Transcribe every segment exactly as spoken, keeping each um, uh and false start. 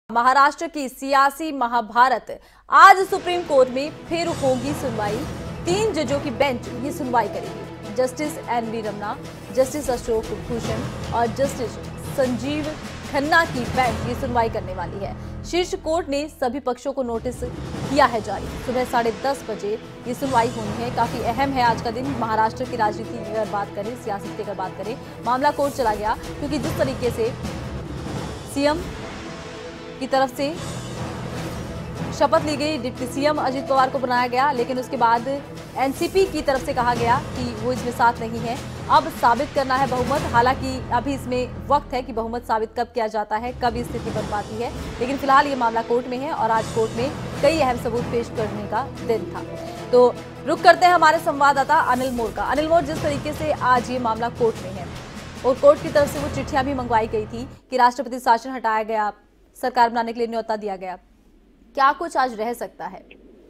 महाराष्ट्र की सियासी महाभारत आज सुप्रीम कोर्ट में फिर होगी सुनवाई। तीन जजों की बेंच ये सुनवाई करेगी। Justice N V Ramana, justice Ashok Bhushan और जस्टिस संजीव खन्ना की बेंच ये सुनवाई करने वाली है। शीर्ष कोर्ट ने सभी पक्षों को नोटिस किया है जारी। सुबह साढ़े दस बजे ये सुनवाई होनी है। काफी अहम है आज का दिन। महाराष्ट्र की राजनीति की अगर बात करें, सियासत की अगर बात करें, मामला कोर्ट चला गया क्योंकि जिस तरीके से सीएम की तरफ से शपथ ली गई, डिप्टी सीएम अजित पवार को बनाया गया, लेकिन उसके बाद एनसीपी की तरफ से कहा गया कि वो इसमें साथ नहीं है। अब साबित करना है बहुमत। हालांकि अभी इसमें वक्त है कि बहुमत साबित कब किया जाता है, कब स्थिति बन पाती है, लेकिन फिलहाल ये मामला कोर्ट में है और आज कोर्ट में कई अहम सबूत पेश करने का दिन था। तो रुक करते हैं हमारे संवाददाता अनिल मोर का। अनिल मोर, जिस तरीके से आज ये मामला कोर्ट में है और कोर्ट की तरफ से वो चिट्ठियां भी मंगवाई गई थी कि राष्ट्रपति शासन हटाया गया, सरकार बनाने के लिए न्योता दिया गया, क्या कुछ आज रह सकता है?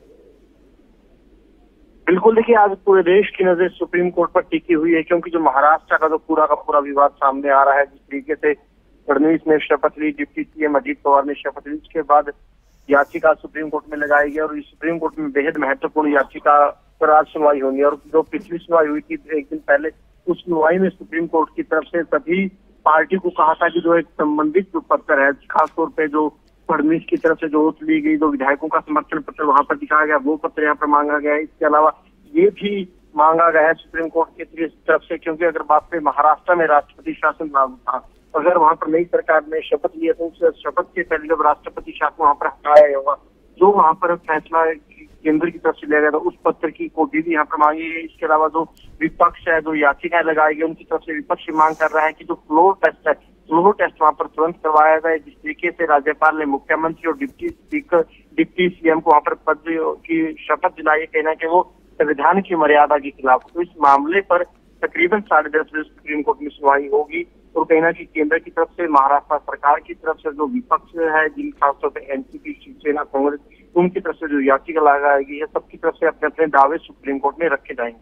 बिल्कुल, देखिए आज पूरे देश की नजर सुप्रीम कोर्ट पर टिकी हुई है, क्योंकि जो महाराष्ट्र का जो पूरा का पूरा विवाद सामने आ रहा है, जिस तरीके से फडणवीस ने शपथ ली, डिप्टी सीएम अजित पवार ने शपथ ली, उसके बाद याचिका सुप्रीम कोर्ट में लगाई गई और इस सुप्रीम कोर्ट में बेहद महत्वपूर्ण याचिका पर आज सुनवाई होनी है। और जो पिछली सुनवाई हुई थी एक दिन पहले, उस सुनवाई में सुप्रीम कोर्ट की तरफ से सभी पार्टी को कहा था कि जो एक संबंधित जो पत्र है, खासतौर पे जो फडणवीस की तरफ से जो ओथ ली गई, जो विधायकों का समर्थन पत्र वहां पर दिखाया गया, वो पत्र यहाँ पर मांगा गया है। इसके अलावा ये भी मांगा गया है सुप्रीम कोर्ट की तरफ से, क्योंकि अगर बात पे महाराष्ट्र में राष्ट्रपति शासन लागू था, अगर वहां पर नई सरकार ने शपथ लिया तो उस शपथ के पहले जब राष्ट्रपति शासन वहां पर हटाया गया होगा, जो वहां पर फैसला केंद्र की तरफ से लिया गया था, उस पत्र की कॉपी भी यहाँ पर मांगी है। इसके अलावा जो विपक्ष है, जो याचिकाएं लगाई गई, उनकी तरफ से विपक्ष मांग कर रहा है कि जो फ्लोर टेस्ट है, फ्लोर टेस्ट वहां पर तुरंत करवाया जाए। जिस तरीके से राज्यपाल ने मुख्यमंत्री और डिप्टी स्पीकर, डिप्टी सीएम को वहां पर पद की शपथ दिलाई, कहना कि वो संविधान की मर्यादा के खिलाफ। तो इस मामले पर तकरीबन साढ़े दस बजे सुप्रीम कोर्ट में सुनवाई होगी और कहना कि केंद्र की तरफ से, महाराष्ट्र सरकार की तरफ से जो विपक्ष है, जिन खासतौर पर एनसीपी, शिवसेना, कांग्रेस, उनकी तरफ से जो याचिका लगाई गई है, सबकी तरफ से अपने अपने दावे सुप्रीम कोर्ट में रखे जाएंगे।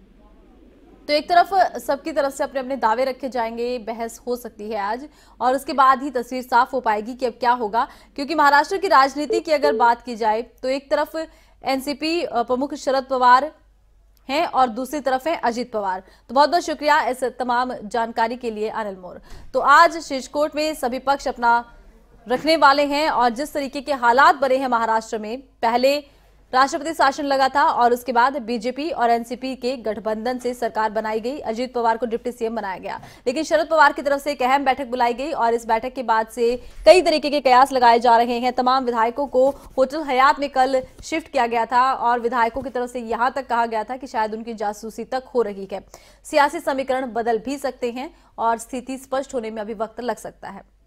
तो एक तरफ सबकी तरफ से अपने अपने दावे रखे जाएंगे, बहस हो सकती है आज, और उसके बाद ही तस्वीर साफ हो पाएगी कि अब क्या होगा। क्योंकि महाराष्ट्र की राजनीति की अगर बात की जाए तो एक तरफ एनसीपी प्रमुख शरद पवार हैं और दूसरी तरफ है अजित पवार। तो बहुत बहुत शुक्रिया इस तमाम जानकारी के लिए अनिल मोर। तो आज शीर्ष कोर्ट में सभी पक्ष अपना रखने वाले हैं और जिस तरीके के हालात बने हैं महाराष्ट्र में, पहले राष्ट्रपति शासन लगा था और उसके बाद बीजेपी और एनसीपी के गठबंधन से सरकार बनाई गई, अजित पवार को डिप्टी सीएम बनाया गया, लेकिन शरद पवार की तरफ से एक अहम बैठक बुलाई गई और इस बैठक के बाद से कई तरीके के कयास लगाए जा रहे हैं। तमाम विधायकों को होटल हयात में कल शिफ्ट किया गया था और विधायकों की तरफ से यहां तक कहा गया था कि शायद उनकी जासूसी तक हो रही है। सियासी समीकरण बदल भी सकते हैं और स्थिति स्पष्ट होने में अभी वक्त लग सकता है।